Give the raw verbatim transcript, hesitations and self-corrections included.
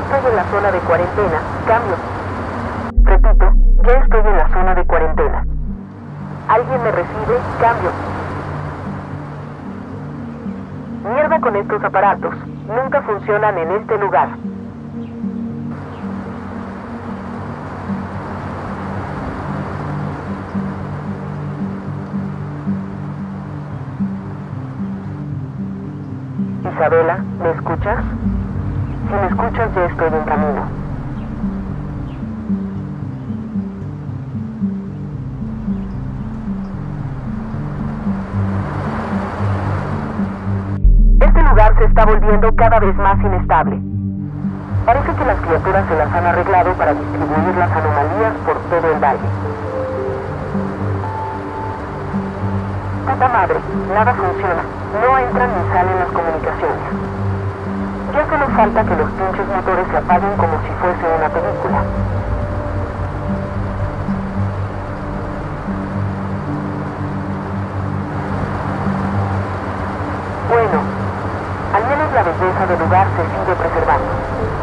estoy en la zona de cuarentena. Cambio. Repito, ya estoy en la zona de cuarentena. ¿Alguien me recibe? Cambio. Mierda con estos aparatos. Nunca funcionan en este lugar. Isabela, ¿me escuchas? Si me escuchas, ya estoy en camino. Este lugar se está volviendo cada vez más inestable. Parece que las criaturas se las han arreglado para distribuir las anomalías por todo el valle. Puta madre, nada funciona. No entran ni salen las comunicaciones. Ya solo falta que los pinches motores se apaguen como si fuese una película. Bueno, al menos la belleza del lugar se sigue preservando.